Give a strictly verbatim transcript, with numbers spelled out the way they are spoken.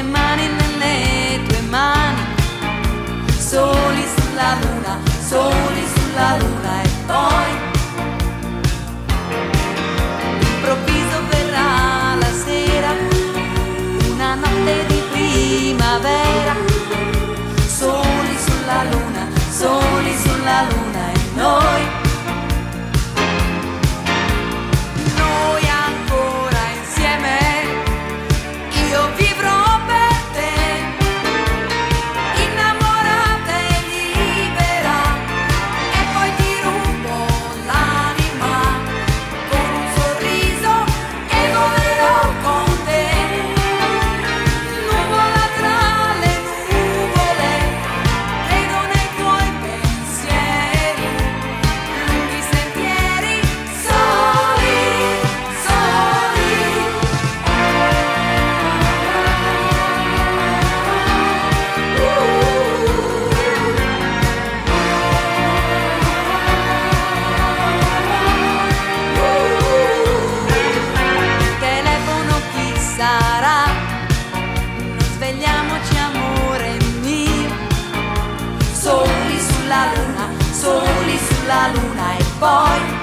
mani nelle tue mani, soli sulla luna, soli sulla luna e poi improvviso verrà la sera, una notte di primavera, soli sulla luna, soli sulla luna e noi, noi ancora insieme, io vivrò per te, innamorata e libera, e poi ti rubo l'anima con un sorriso e volerò con te, nuvola tra le nuvole, credo nei tuoi pensieri, lunghi sentieri, soli, soli. Telefono, chi sarà? Non svegliamoci amore mio, soli sulla luna, soli sulla luna e poi